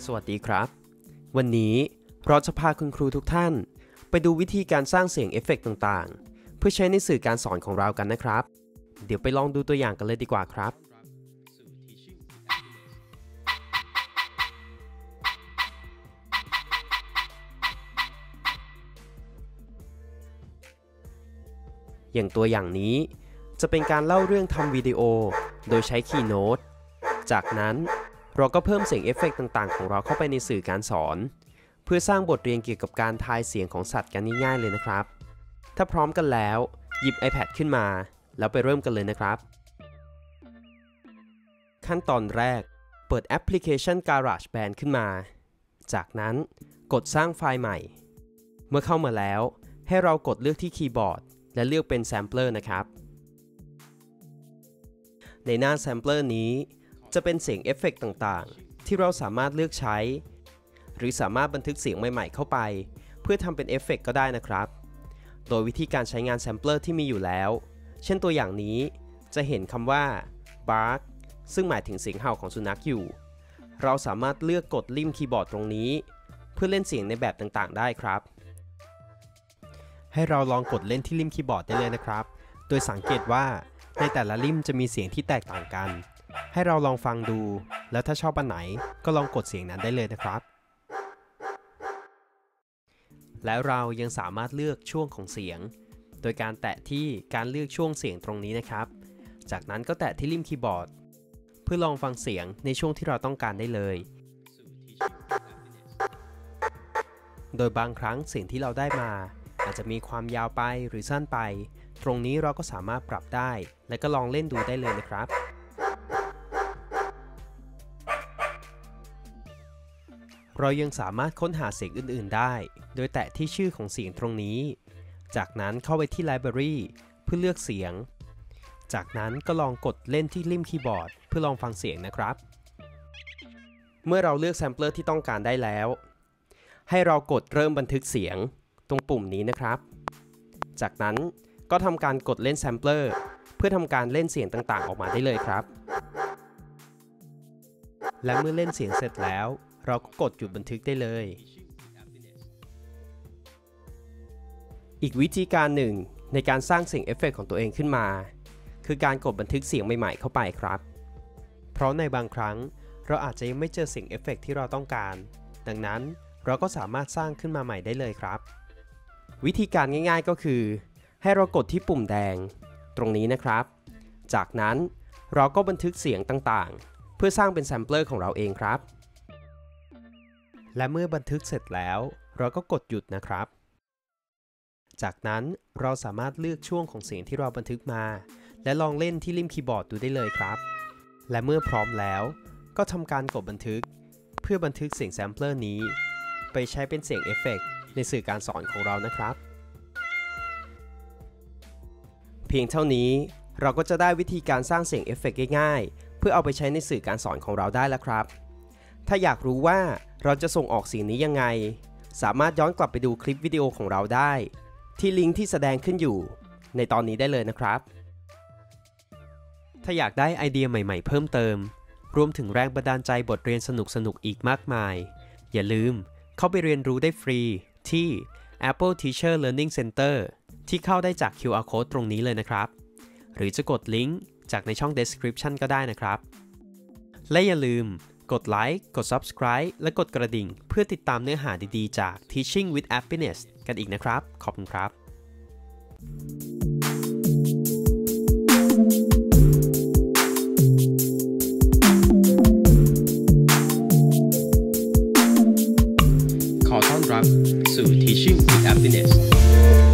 วัสดีครับวันนี้เราจะพาคุณครูทุกท่านไปดูวิธีการสร้างเสียงเอฟเฟกต์ต่างๆเพื่อใช้ในสื่อการสอนของเรากันนะครับเดี๋ยวไปลองดูตัวอย่างกันเลยดีกว่าครับอย่างตัวอย่างนี้จะเป็นการเล่าเรื่องทำวิดีโอโดยใช้ Keynote จากนั้นเราก็เพิ่มเสียงเอฟเฟกต์ต่างๆของเราเข้าไปในสื่อการสอนเพื่อสร้างบทเรียนเกี่ยวกับการทายเสียงของสัตว์กันง่ายๆเลยนะครับถ้าพร้อมกันแล้วหยิบ iPad ขึ้นมาแล้วไปเริ่มกันเลยนะครับขั้นตอนแรกเปิดแอปพลิเคชัน GarageBand ขึ้นมาจากนั้นกดสร้างไฟล์ใหม่เมื่อเข้ามาแล้วให้เรากดเลือกที่คีย์บอร์ดและเลือกเป็น Sampler นะครับในหน้า Sampler นี้จะเป็นเสียงเอฟเฟกต์ต่างๆที่เราสามารถเลือกใช้หรือสามารถบันทึกเสียงใหม่ๆเข้าไปเพื่อทำเป็นเอฟเฟกต์ก็ได้นะครับโดยวิธีการใช้งาน Sampler ที่มีอยู่แล้วเช่นตัวอย่างนี้จะเห็นคำว่า bark ซึ่งหมายถึงเสียงเห่าของสุนัขอยู่เราสามารถเลือกกดลิ่มคีย์บอร์ดตรงนี้เพื่อเล่นเสียงในแบบต่างๆได้ครับให้เราลองกดเล่นที่ลิ่มคีย์บอร์ดได้เลยนะครับโดยสังเกตว่าในแต่ละลิ่มจะมีเสียงที่แตกต่างกันให้เราลองฟังดูแล้วถ้าชอบอันไหนก็ลองกดเสียงนั้นได้เลยนะครับและเรายังสามารถเลือกช่วงของเสียงโดยการแตะที่การเลือกช่วงเสียงตรงนี้นะครับจากนั้นก็แตะที่ริมคีย์บอร์ดเพื่อลองฟังเสียงในช่วงที่เราต้องการได้เลยโดยบางครั้งเสียงที่เราได้มาอาจจะมีความยาวไปหรือสั้นไปตรงนี้เราก็สามารถปรับได้และก็ลองเล่นดูได้เลยนะครับเรายังสามารถค้นหาเสียงอื่นๆได้โดยแตะที่ชื่อของเสียงตรงนี้จากนั้นเข้าไปที่ Library เพื่อเลือกเสียงจากนั้นก็ลองกดเล่นที่ริมคีย์บอร์ดเพื่อลองฟังเสียงนะครับเมื่อเราเลือกแซมเปลอร์ที่ต้องการได้แล้วให้เรากดเริ่มบันทึกเสียงตรงปุ่มนี้นะครับจากนั้นก็ทำการกดเล่นแซมเปลอร์เพื่อทำการเล่นเสียงต่างๆออกมาได้เลยครับและเมื่อเล่นเสียงเสร็จแล้วเราก็กดหยุดบันทึกได้เลยอีกวิธีการหนึ่งในการสร้างเสียงเอฟเฟกต์ของตัวเองขึ้นมาคือการกดบันทึกเสียงใหม่ๆเข้าไปครับเพราะในบางครั้งเราอาจจะยังไม่เจอเสียงเอฟเฟกต์ที่เราต้องการดังนั้นเราก็สามารถสร้างขึ้นมาใหม่ได้เลยครับวิธีการง่ายๆก็คือให้เรากดที่ปุ่มแดงตรงนี้นะครับจากนั้นเราก็บันทึกเสียงต่างๆเพื่อสร้างเป็นแซมเปลอร์ของเราเองครับและเมื่อบันทึกเสร็จแล้วเราก็กดหยุดนะครับจากนั้นเราสามารถเลือกช่วงของเสียงที่เราบันทึกมาและลองเล่นที่ริมคีย์บอร์ดดูได้เลยครับและเมื่อพร้อมแล้วก็ทำการกดบันทึกเพื่อบันทึกเสียงแซมเปลอร์นี้ไปใช้เป็นเสียงเอฟเฟกต์ในสื่อการสอนของเรานะครับเพียงเท่านี้เราก็จะได้วิธีการสร้างเสียงเอฟเฟกต์ง่ายๆเพื่อเอาไปใช้ในสื่อการสอนของเราได้แล้วครับถ้าอยากรู้ว่าเราจะส่งออกเสียงนี้ยังไงสามารถย้อนกลับไปดูคลิปวิดีโอของเราได้ที่ลิงก์ที่แสดงขึ้นอยู่ในตอนนี้ได้เลยนะครับถ้าอยากได้ไอเดียใหม่ๆเพิ่มเติมรวมถึงแรงบันดาลใจบทเรียนสนุกๆอีกมากมายอย่าลืมเข้าไปเรียนรู้ได้ฟรีที่ Apple Teacher Learning Center ที่เข้าได้จาก QR Code ตรงนี้เลยนะครับหรือจะกดลิงก์จากในช่อง Description ก็ได้นะครับและอย่าลืมกดไลค์กด Subscribe และกดกระดิ่งเพื่อติดตามเนื้อหาดีๆจาก Teaching with Happiness กันอีกนะครับขอบคุณครับขอต้อนรับสู่ Teaching with Happiness